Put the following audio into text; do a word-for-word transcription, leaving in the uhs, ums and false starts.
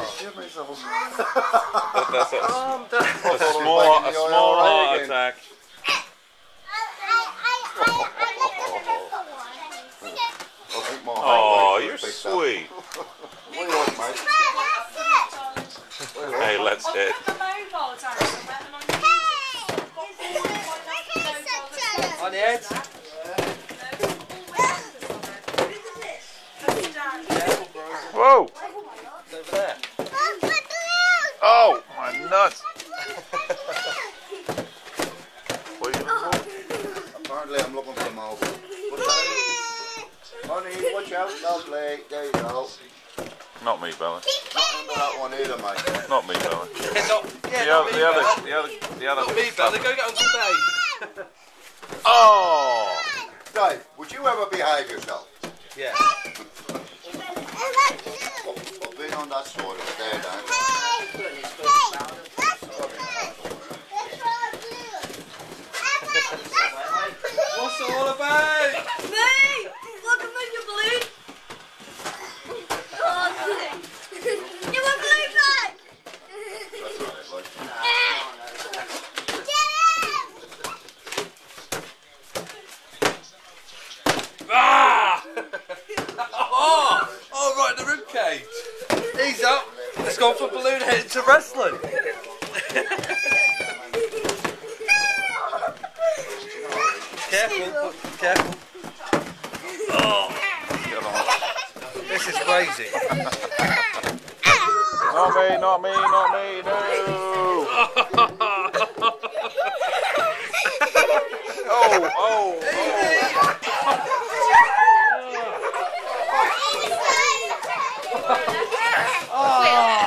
Give me some. That's a, Calm down. a small, a small heart attack. Oh, you're sweet. What do you want, mate? Hey, let's hit. On the head. Whoa! Over there. Oh, my nuts! What are you looking for? Apparently I'm looking for a mobile. What's that? Honey, watch out, lovely. There you go. Not me, Bella. Not into that one either, mate. Not me, Bella. Yeah, not, yeah, The not other, me, the other, Bella. the other, the other. Not me, Bella. Go get Uncle Dave. Oh! Dave, would you ever behave yourself? Yeah. I've been on that sort of a day, Dave. What's it all about? Me! Look at my balloon! Oh, you want balloon back? That's right, like. Ah! oh! Oh, right, the rib cage. He's up. It's gone from balloon head to wrestling. Careful, careful. Oh, this is crazy. Not me, not me, not me, no! Oh, oh, oh! Oh!